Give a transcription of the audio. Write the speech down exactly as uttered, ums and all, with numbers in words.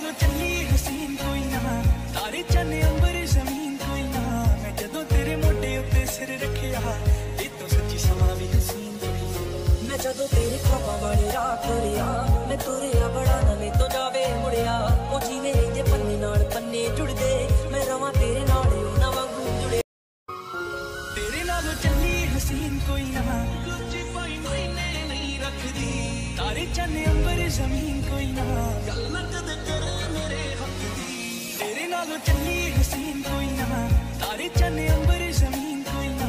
नालों चली हसीन कोई ना, तारे चन्ने अंबर जमीन कोई ना। मैं जदों तेरे मोटे उत्ते सिर रखिया, ये तो सच्ची समा भी हसीन कोई ना। मैं जदों तेरे ख्वाबां वाले राह तुरिया, मैं तुरिया बड़ा नवें तो जावे मुड़िया। ओ जिवें रहिंदे पन्ने नाल पन्ने जुड़दे, मैं रवां तेरे नाल उन्हां वांगू जुड़े। तेरे नालों चली हसीन कोई ना, दूजी पाई मैंने नहीं रखदी। तारे चन्ने अंबर जमीन कोई ना, गल ना कदे करे मेरे हक दी। तेरे नालों चली हसीन कोई ना, तारे चन्ने अंबर जमीन कोई ना।